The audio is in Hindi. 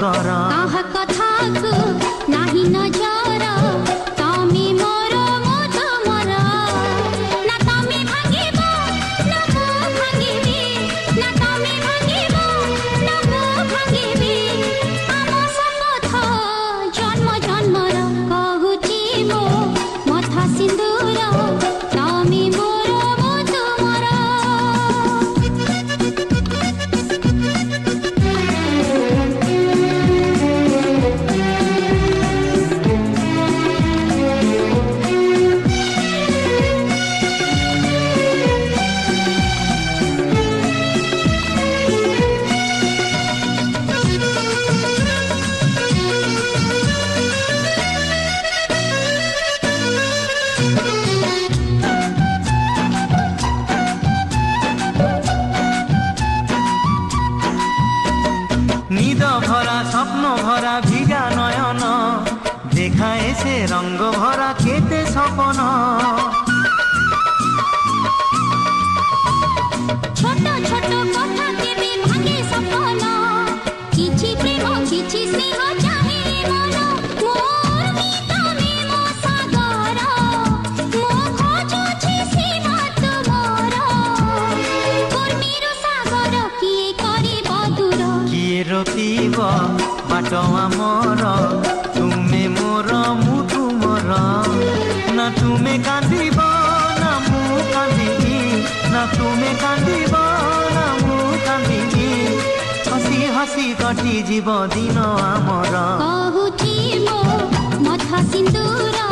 कर काहा कथा को नाही नजर तमे मोर मो तुमर ना तमे भांगिबो ना मो भांगिबी ना तमे भांगिबो ना मो भांगिबी आम शपथ जन्म जन्मर कहूची मो मथा सिंदूर तमे मोर मो तुमर निद भरा स्वप्न भरा भिगा नयन देखाए से रंग भरा केते सपन छोट छोट कथा केबे भांगे सपन किछि प्रेम किछि स्नेह चाहे मन मोर मितमे मो सागर मो खोजुछि सीमा तुमर कुर्मीर सागर किए करिब दूर किए रोकिब बाट आमर तुमे मोर मु तुमर ना तुमे कांदिब ना मु कांदिबी ना तुमे कांदिब ना मु कांदिबी हसी हसी कटि जीव दिन आमर कहूची मो मथा सिंदूर